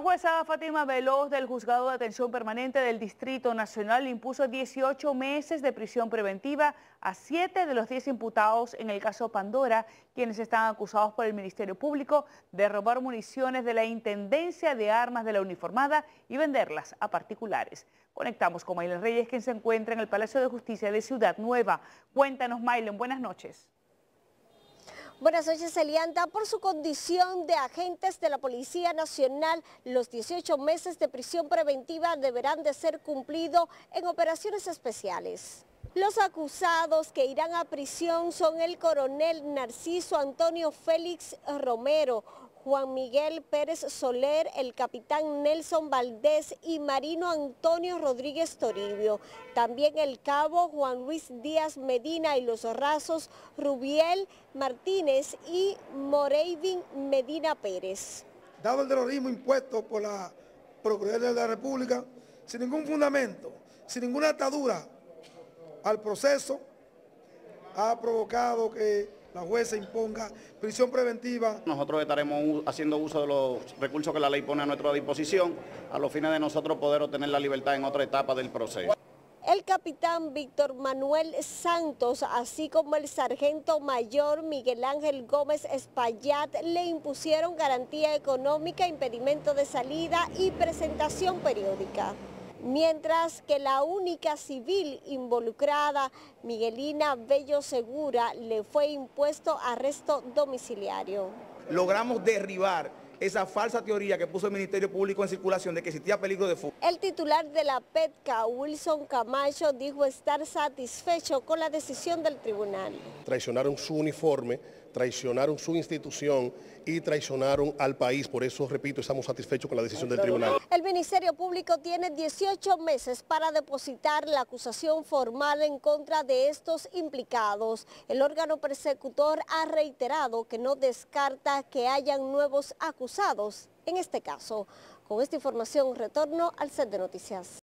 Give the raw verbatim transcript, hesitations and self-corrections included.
jueza Fátima Veloz del Juzgado de Atención Permanente del Distrito Nacional impuso dieciocho meses de prisión preventiva a siete de los diez imputados en el caso Pandora, quienes están acusados por el Ministerio Público de robar municiones de la Intendencia de Armas de la Uniformada y venderlas a particulares. Conectamos con Maylen Reyes, quien se encuentra en el Palacio de Justicia de Ciudad Nueva. Cuéntanos, Maylen, buenas noches. Buenas noches, Elianda. Por su condición de agentes de la Policía Nacional, los dieciocho meses de prisión preventiva deberán de ser cumplidos en operaciones especiales. Los acusados que irán a prisión son el coronel Narciso Antonio Félix Romero, Juan Miguel Pérez Soler, el capitán Nelson Valdés y Marino Antonio Rodríguez Toribio. También el cabo Juan Luis Díaz Medina y los rasos Rubiel Martínez y Moreivin Medina Pérez. Dado el terrorismo impuesto por la Procuraduría de la República, sin ningún fundamento, sin ninguna atadura al proceso, ha provocado que la jueza imponga prisión preventiva. Nosotros estaremos haciendo uso de los recursos que la ley pone a nuestra disposición a los fines de nosotros poder obtener la libertad en otra etapa del proceso. El capitán Víctor Manuel Santos, así como el sargento mayor Miguel Ángel Gómez Espaillat, le impusieron garantía económica, impedimento de salida y presentación periódica. Mientras que la única civil involucrada, Miguelina Bello Segura, le fue impuesto arresto domiciliario. Logramos derribar esa falsa teoría que puso el Ministerio Público en circulación de que existía peligro de fuga. El titular de la PETCA, Wilson Camacho, dijo estar satisfecho con la decisión del tribunal. Traicionaron su uniforme, traicionaron su institución y traicionaron al país. Por eso, repito, estamos satisfechos con la decisión del tribunal. El Ministerio Público tiene dieciocho meses para depositar la acusación formal en contra de estos implicados. El órgano persecutor ha reiterado que no descarta que hayan nuevos acusados en este caso. Con esta información retorno al set de noticias.